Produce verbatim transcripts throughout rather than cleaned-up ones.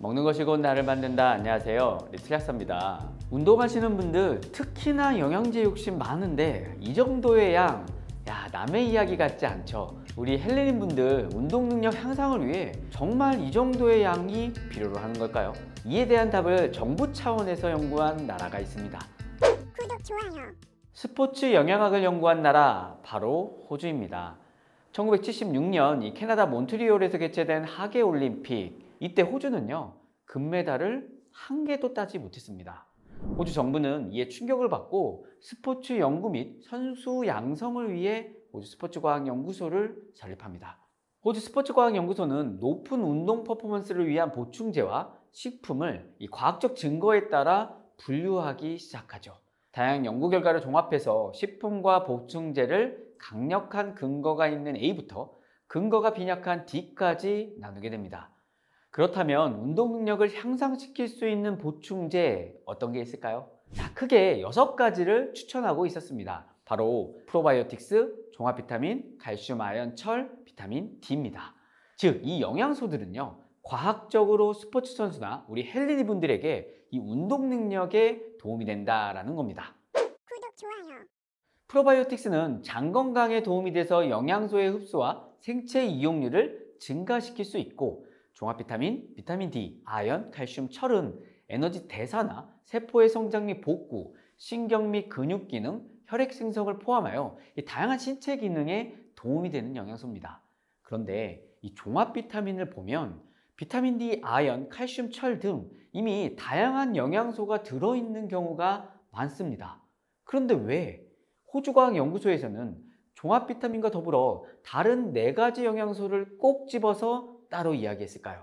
먹는 것이 곧 나를 만든다. 안녕하세요, 리틀약사입니다. 운동하시는 분들 특히나 영양제 욕심 많은데 이 정도의 양, 야 남의 이야기 같지 않죠? 우리 헬레닌 분들 운동 능력 향상을 위해 정말 이 정도의 양이 필요로 하는 걸까요? 이에 대한 답을 정부 차원에서 연구한 나라가 있습니다. 구독, 좋아요. 스포츠 영양학을 연구한 나라, 바로 호주입니다. 천구백칠십육 년 이 캐나다 몬트리올에서 개최된 하계올림픽, 이때 호주는요 금메달을 한 개도 따지 못했습니다. 호주 정부는 이에 충격을 받고 스포츠 연구 및 선수 양성을 위해 호주 스포츠과학연구소를 설립합니다. 호주 스포츠과학연구소는 높은 운동 퍼포먼스를 위한 보충제와 식품을 이 과학적 증거에 따라 분류하기 시작하죠. 다양한 연구 결과를 종합해서 식품과 보충제를 강력한 근거가 있는 A부터 근거가 빈약한 D까지 나누게 됩니다. 그렇다면 운동 능력을 향상시킬 수 있는 보충제 어떤 게 있을까요? 자, 크게 여섯 가지를 추천하고 있었습니다. 바로 프로바이오틱스, 종합 비타민, 칼슘, 아연, 철, 비타민 D입니다. 즉, 이 영양소들은요 과학적으로 스포츠 선수나 우리 헬린이 분들에게 이 운동 능력에 도움이 된다라는 겁니다. 구독, 좋아요. 프로바이오틱스는 장 건강에 도움이 돼서 영양소의 흡수와 생체 이용률을 증가시킬 수 있고, 종합 비타민, 비타민 D, 아연, 칼슘, 철은 에너지 대사나 세포의 성장 및 복구, 신경 및 근육 기능, 혈액 생성을 포함하여 이 다양한 신체 기능에 도움이 되는 영양소입니다. 그런데 이 종합 비타민을 보면 비타민 D, 아연, 칼슘, 철 등 이미 다양한 영양소가 들어있는 경우가 많습니다. 그런데 왜 호주과학연구소에서는 종합 비타민과 더불어 다른 네 가지 영양소를 꼭 집어서 따로 이야기했을까요?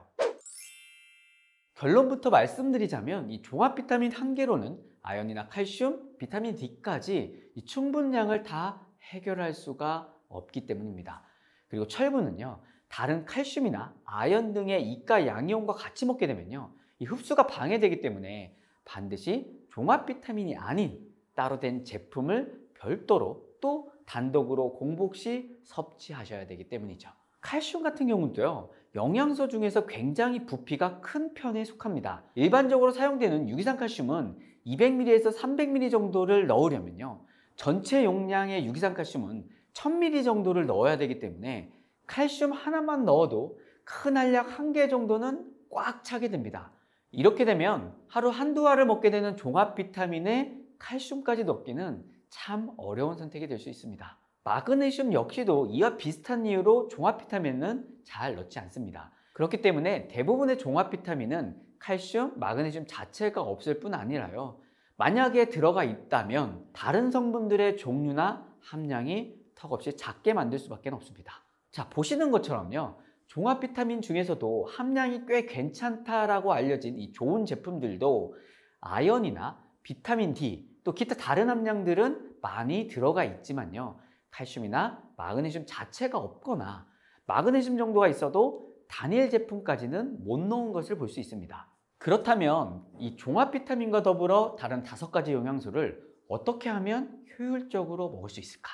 결론부터 말씀드리자면 이 종합 비타민 한 개로는 아연이나 칼슘, 비타민 D까지 이 충분량을 다 해결할 수가 없기 때문입니다. 그리고 철분은요 다른 칼슘이나 아연 등의 이가 양이온과 같이 먹게 되면요 이 흡수가 방해되기 때문에 반드시 종합 비타민이 아닌 따로 된 제품을 별도로 또 단독으로 공복 시 섭취하셔야 되기 때문이죠. 칼슘 같은 경우도요 영양소 중에서 굉장히 부피가 큰 편에 속합니다. 일반적으로 사용되는 유기산칼슘은 이백 밀리리터에서 삼백 밀리리터 정도를 넣으려면요 전체 용량의 유기산칼슘은 천 밀리리터 정도를 넣어야 되기 때문에 칼슘 하나만 넣어도 큰 알약 한 개 정도는 꽉 차게 됩니다. 이렇게 되면 하루 한두 알을 먹게 되는 종합 비타민에 칼슘까지 넣기는 참 어려운 선택이 될 수 있습니다. 마그네슘 역시도 이와 비슷한 이유로 종합 비타민은 잘 넣지 않습니다. 그렇기 때문에 대부분의 종합 비타민은 칼슘, 마그네슘 자체가 없을 뿐 아니라요 만약에 들어가 있다면 다른 성분들의 종류나 함량이 턱없이 작게 만들 수밖에 없습니다. 자, 보시는 것처럼요 종합 비타민 중에서도 함량이 꽤 괜찮다라고 알려진 이 좋은 제품들도 아연이나 비타민 D 또 기타 다른 함량들은 많이 들어가 있지만요 칼슘이나 마그네슘 자체가 없거나 마그네슘 정도가 있어도 단일 제품까지는 못 넣은 것을 볼 수 있습니다. 그렇다면 이 종합 비타민과 더불어 다른 다섯 가지 영양소를 어떻게 하면 효율적으로 먹을 수 있을까?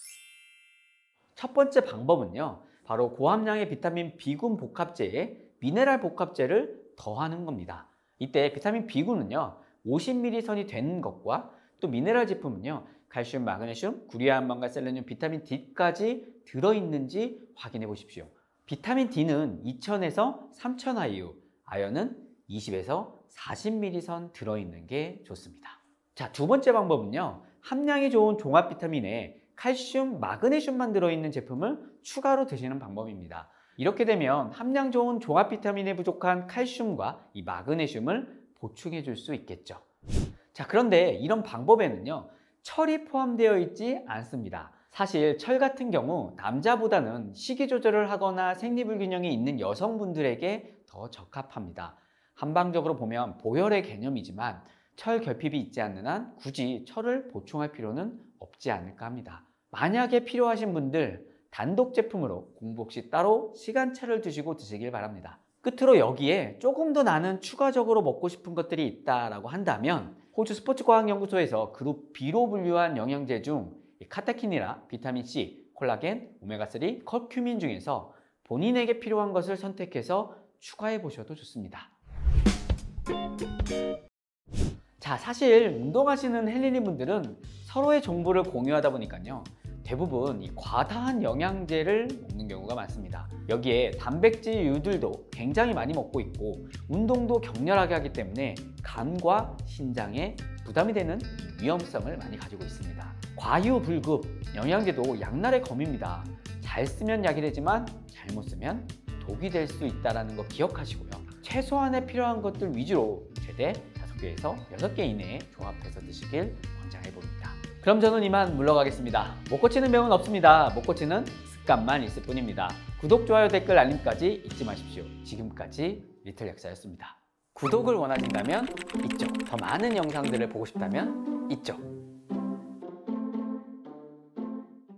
첫 번째 방법은요 바로 고함량의 비타민 B군 복합제에 미네랄 복합제를 더하는 겁니다. 이때 비타민 B군은요 오십 밀리리터 선이 된 것과 또 미네랄 제품은요 칼슘, 마그네슘, 구리아한방과 셀레늄, 비타민 D까지 들어있는지 확인해 보십시오. 비타민 D는 이천에서 삼천 아이유, 아연은 이십에서 사십 밀리리터 선 들어있는 게 좋습니다. 자, 두 번째 방법은요 함량이 좋은 종합 비타민에 칼슘, 마그네슘만 들어있는 제품을 추가로 드시는 방법입니다. 이렇게 되면 함량 좋은 종합 비타민에 부족한 칼슘과 이 마그네슘을 보충해 줄 수 있겠죠. 자, 그런데 이런 방법에는요 철이 포함되어 있지 않습니다. 사실 철 같은 경우 남자보다는 식이 조절을 하거나 생리불균형이 있는 여성분들에게 더 적합합니다. 한방적으로 보면 보혈의 개념이지만 철 결핍이 있지 않는 한 굳이 철을 보충할 필요는 없지 않을까 합니다. 만약에 필요하신 분들 단독 제품으로 공복 시 따로 시간차를 두시고 드시길 바랍니다. 끝으로 여기에 조금 더 나는 추가적으로 먹고 싶은 것들이 있다라고 한다면 호주 스포츠과학연구소에서 그룹 B로 분류한 영양제 중 카테킨이나 비타민 C, 콜라겐, 오메가삼, 커큐민 중에서 본인에게 필요한 것을 선택해서 추가해 보셔도 좋습니다. 자, 사실 운동하시는 헬린이 분들은 서로의 정보를 공유하다 보니까요, 대부분 이 과다한 영양제를 먹는 경우가 많습니다. 여기에 단백질류들도 굉장히 많이 먹고 있고 운동도 격렬하게 하기 때문에 간과 신장에 부담이 되는 위험성을 많이 가지고 있습니다. 과유불급, 영양제도 양날의 검입니다. 잘 쓰면 약이 되지만 잘못 쓰면 독이 될 수 있다는 거 기억하시고요. 최소한의 필요한 것들 위주로 최대 다섯 개에서 여섯 개 이내에 종합해서 드시길 권장해 봅니다. 그럼 저는 이만 물러가겠습니다. 못 고치는 병은 없습니다. 못 고치는 습관만 있을 뿐입니다. 구독, 좋아요, 댓글, 알림까지 잊지 마십시오. 지금까지 리틀 약사였습니다. 구독을 원하신다면 이쪽, 더 많은 영상들을 보고 싶다면 이쪽.